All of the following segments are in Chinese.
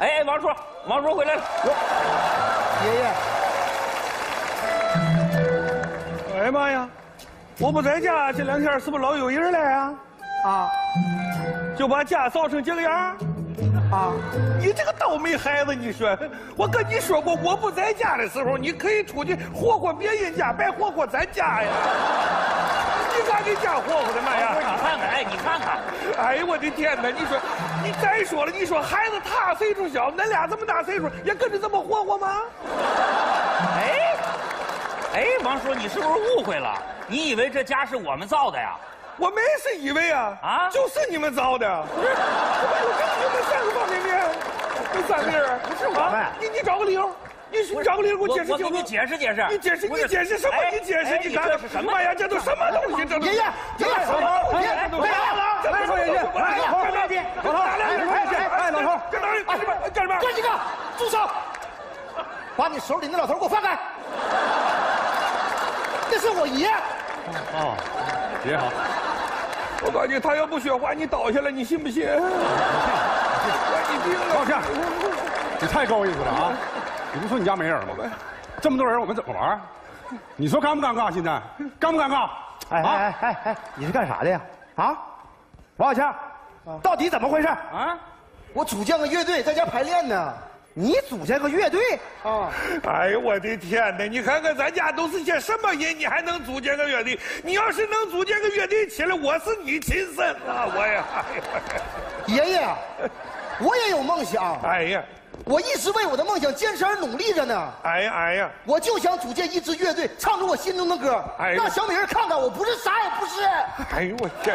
哎，王叔回来了。 爷爷，哎呀妈呀，我不在家这2天，是不是老有人来啊？啊，就把家扫成这个样？啊，你这个倒霉孩子！你说，我跟你说过，我不在家的时候，你可以出去霍霍别人家，别霍霍咱家呀。你咋给家霍霍的嘛呀？ 你看看，哎，你看看， 哎呦我的天哪！你说，你再说了，你说孩子他岁数小，恁俩这么大岁数，也跟着这么霍霍吗？ 哎，王叔，你是不是误会了？你以为这家是我们造的呀？ 我没是以为啊，就是你们造的。不是，我跟你们3个方便面，这3个人不是我们。 你找个理由，你找个理由给我解释清楚。 我给你解释解释。 你解释什么？你解释，你看这是什么？ 妈呀，这都什么东西？这爷爷， 这都什么东西？这都什么？ 别说爷爷，哎，老头， 干什么？ 哥几个，住手！把你手里那老头给我放开！这是我爷。 哦，爷好。 我告诉你，他要不说话，你倒下来，你信不信？我你病了。 抱歉，你太够意思了啊！你不说你家没人吗？这么多人，我们怎么玩？你说尴不尴尬？现在尴不尴尬？ 哎，你是干啥的呀？啊，王小强，到底怎么回事？啊，我组建个乐队，在家排练呢。你组建个乐队啊？ 哎呦我的天哪！你看看咱家都是些什么人，你还能组建个乐队？你要是能组建个乐队起来，我是你亲生啊！我呀， 爷爷，我也有梦想。 哎呀， 我一直为我的梦想坚持而努力着呢。 哎呀， 我就想组建一支乐队，唱出我心中的歌，让小美人看看我不是啥也不是。 哎呦我天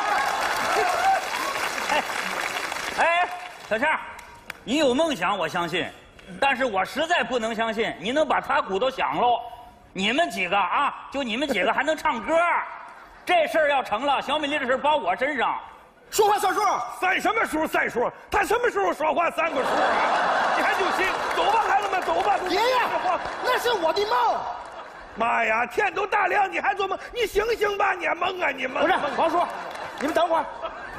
哪！哎，小强。你有梦想，我相信，但是我实在不能相信你能把他鼓都响喽。你们几个啊，就你们几个还能唱歌，这事儿要成了，小美丽的事包我身上。 说话算数， 算什么数？算数？他什么时候说话算过数啊？你还就信？走吧，孩子们，走吧。 爷爷，那是我的梦。 妈呀，天都大亮，你还做梦？你醒醒吧，你梦啊，你梦！ 不是，王叔，你们等会儿。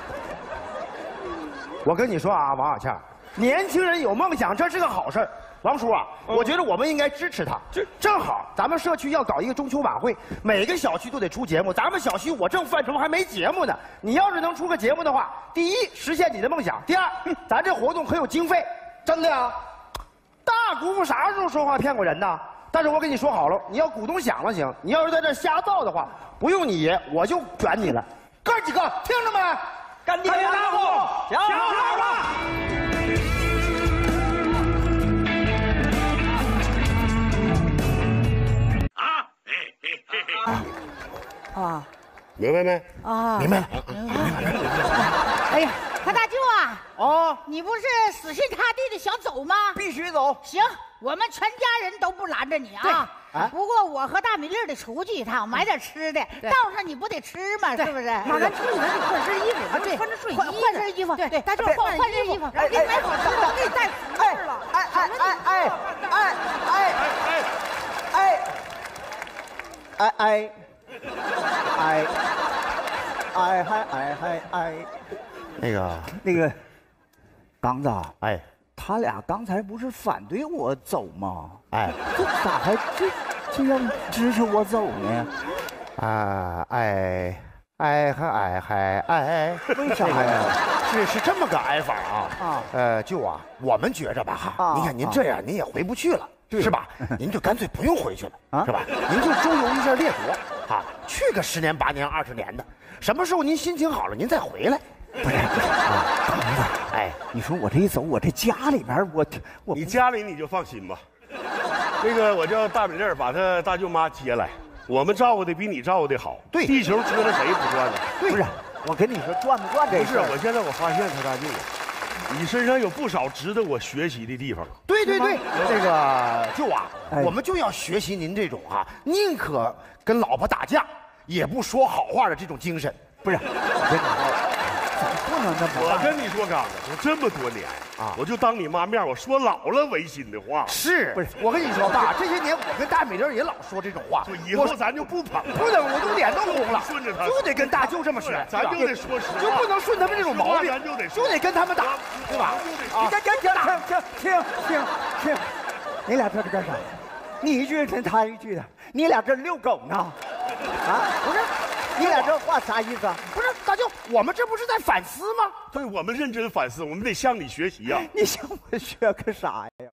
我跟你说啊，王小强。年轻人有梦想，这是个好事儿。王叔啊，我觉得我们应该支持他。正好咱们社区要搞一个中秋晚会，每个小区都得出节目。咱们小区我正犯愁还没节目呢。你要是能出个节目的话，第一实现你的梦想，第二，咱这活动可有经费。真的呀，大姑父啥时候说话骗过人呢？但是我跟你说好了，你要鼓动响了行，你要是在这瞎造的话，不用你爷我就卷你了。哥几个听着没？干爹大户，小号了。 啊， 明白没？ 啊， 明白了。 哎呀，何大舅啊！哦，你不是死心塌地的想走吗？ 必须走。 行，我们全家人都不拦着你啊。不过我和大米粒得出去一趟，买点吃的。道上你不得吃吗？是不是？ 马咱出去咱得换身衣服， 对， 穿着睡衣， 换身衣服。对，大舅换身衣服。 然后给你买好吃的，我给你带福字了。 那个，刚子，哎，他俩刚才不是反对我走吗？哎，这咋还这样支持我走呢？为啥呀？是这么个挨法啊！舅啊，我们觉着吧哈，你看您这样您也回不去了，是吧？您就干脆不用回去了，是吧？您就周游一下列国啊，去个10年8年20年的，什么时候您心情好了，您再回来。不是哎，你说我这一走，我这家里面我你家里你就放心吧。那个我叫大美丽把她大舅妈接来，我们照顾的比你照顾的好。 对， 地球车着谁不转呢？ 不是，我跟你说转不转这事。 不是，我现在我发现他大舅啊，你身上有不少值得我学习的地方。 对，那个舅啊，我们就要学习您这种啊，宁可跟老婆打架，也不说好话的这种精神。不是，我跟你说。不能这么办。 我跟你说，刚子，都这么多年， 我就当你妈面，我说老了违心的话。 是，不是？我跟你说爸，这些年我跟大美玲也老说这种话， 以后咱就不捧了， 不能，我都脸都红了， 顺着他， 就得跟大舅这么学， 咱就得说实话， 就不能顺他们这种毛病，就得跟他们打，对吧？ 停！你俩这是干啥？你一句人他一句的，你俩这遛狗呢？啊，不是，你俩这话啥意思啊？ 不是大舅，我们这不是在反思吗？ 对，我们认真反思，我们得向你学习呀。 你向我学个啥呀？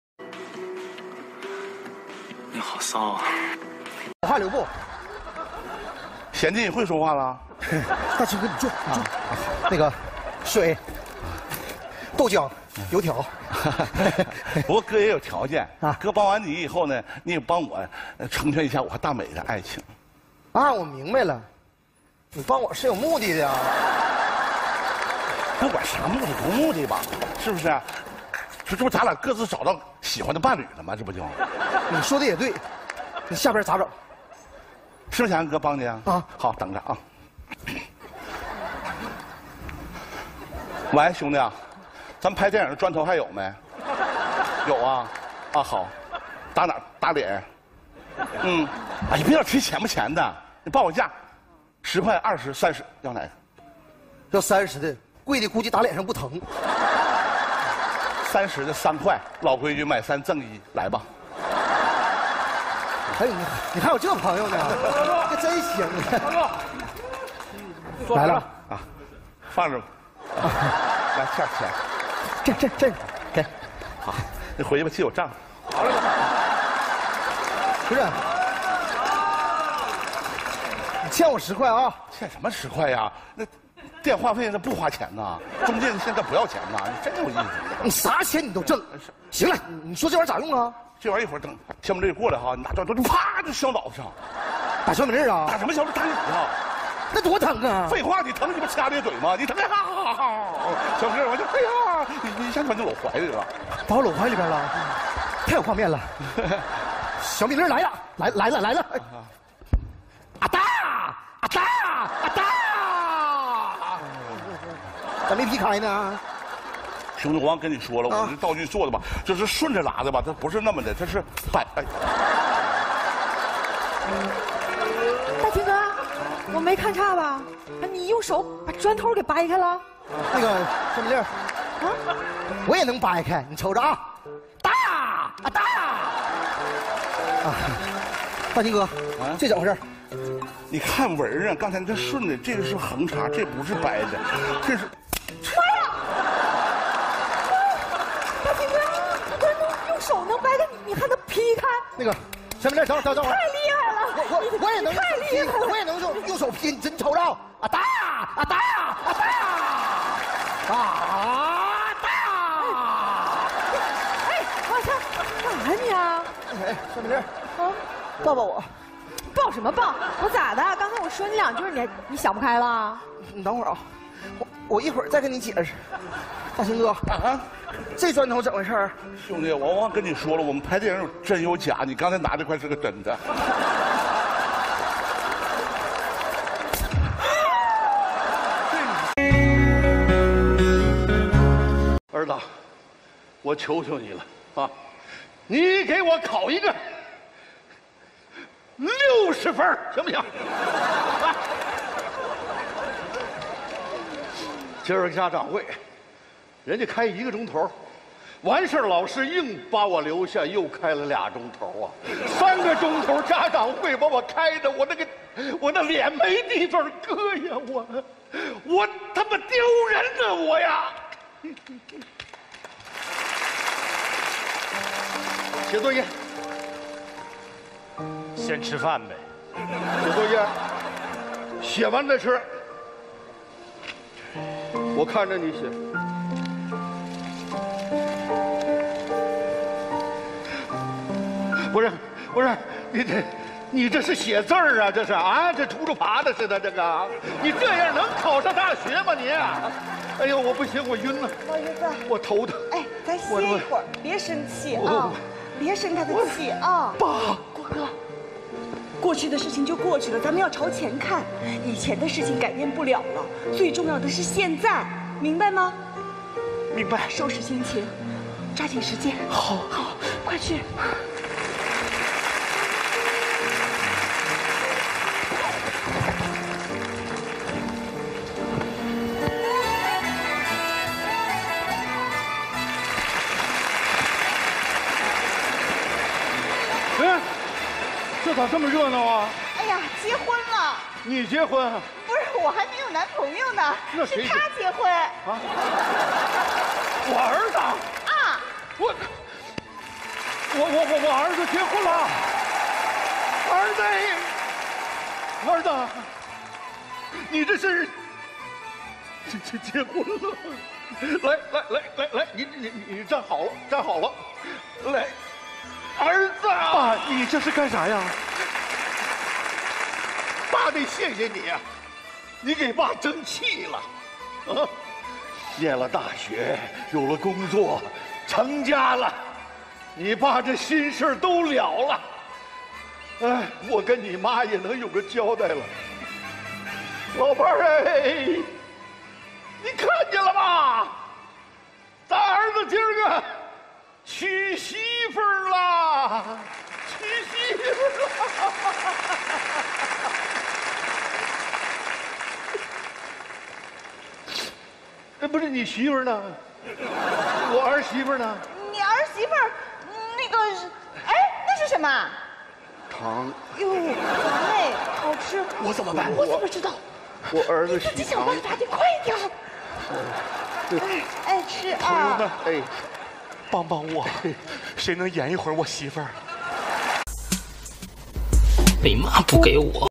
你好骚啊！ 我话留步。 贤弟，你会说话了？ 大青哥，你坐。那个，水、豆浆、油条。 不过哥也有条件啊。哥帮完你以后呢，你也帮我成全一下我和大美的爱情。 啊，我明白了，你帮我是有目的的呀。 不管啥目的不目的吧，是不是？这不咱俩各自找到喜欢的伴侣了吗？这不就？ 你说的也对，你下边咋整？ 是不是想让哥帮你啊？啊，好，等着啊。喂，兄弟啊，咱们拍电影的砖头还有没？有啊，啊好，打哪儿？打脸。嗯，哎，你别老提钱不钱的，你报个价，10块、20、30，要哪个？ 要30的，贵的估计打脸上不疼。 30的3块，老规矩，买3赠1，来吧。 哎，你还有这朋友呢，这真行啊！来了啊， 放着吧。来，钱， 这，给， 好，你回去吧，记我账。 好嘞。不是，你欠我10块啊！ 欠什么10块呀？那电话费那不花钱呐，中介现在不要钱呐，你真有意思。 你啥钱你都挣。行了，你说这玩意儿咋用啊？ 这玩意儿一会儿等小美丽过来哈，你拿砖头就啪就削脑袋上。 打小美丽啊？ 打什么小美打你啊？ 那多疼啊！ 废话，你疼你不掐咧嘴吗？你疼呀！小美丽我就哎呀，你一下把你搂怀里了， 把我搂怀里边了，太有画面了。小美丽来了，来了！啊哒！咋没劈开呢？ 兄弟，我忘跟你说了，我这道具做的吧，这是顺着拉的吧，它不是那么的，这是掰。哎， 大青哥，我没看差吧？你用手把砖头给掰开了？ 那个小美丽，啊，我也能掰开，你瞅着啊！大！大青哥，啊，这怎么回事？ 你看纹儿啊，刚才这顺的，这个是横插，这不是掰的，这是。 妈呀！大青哥，你不是用手能掰开，你还能劈开？ 那个小美丽，等会儿。 太厉害了！ 我也能太厉害了！ 我也能用手劈，你瞅着啊！大！ 哎，王强，干啥你啊？ 哎，小美丽，啊，抱抱我。 抱什么抱？我咋的？刚才我说你2句，你想不开了？ 你等会儿啊，我一会儿再跟你解释。大兴哥啊，这砖头怎么回事？ 兄弟，我忘跟你说了，我们拍电影有真有假，你刚才拿这块是个真的。 儿子，我求求你了啊，你给我考一个60分，行不行？今儿家长会，人家开1个钟头，完事儿老师硬把我留下，又开了2钟头啊！3个钟头家长会把我开的，我那脸没地方搁呀！我他妈丢人啊！我呀！写作业。 先吃饭呗。 写作业，写完再吃。我看着你写。不是，你这是写字儿啊？这是啊？这秃噜爬的似的，这个你这样能考上大学吗你？哎呦，我不行，我晕了。 老爷子， 我头疼。 哎，咱歇一会儿，别生气啊，别生他的气啊。 爸， 国哥。过去的事情就过去了，咱们要朝前看。以前的事情改变不了了，最重要的是现在，明白吗？ 明白。 收拾心情，抓紧时间。 好， 快去。 哎，这咋这么热闹啊？ 哎呀，结婚了！ 你结婚？ 不是，我还没有男朋友呢。 那谁是他结婚啊？ 我儿子啊！我儿子结婚了！儿子，你这是结婚了？来，你站好了，来，儿子啊！ 爸，你这是干啥呀？ 爸得谢谢你啊，你给爸争气了，啊，念了大学，有了工作，成家了，你爸这心事都了了。哎，我跟你妈也能有个交代了。老伴儿哎，你看见了吧？咱儿子今儿个娶媳妇儿了，娶媳妇儿了。不是你媳妇儿呢？我儿媳妇呢？ 你儿媳妇儿，那个，哎，那是什么？ 糖。 哟，糖哎，好吃。 我怎么办？ 我怎么知道？ 我儿子喜你想办法，你快一点。爱吃啊！ 哎， 帮帮我，谁能演一会儿我媳妇儿？ 被骂不给我。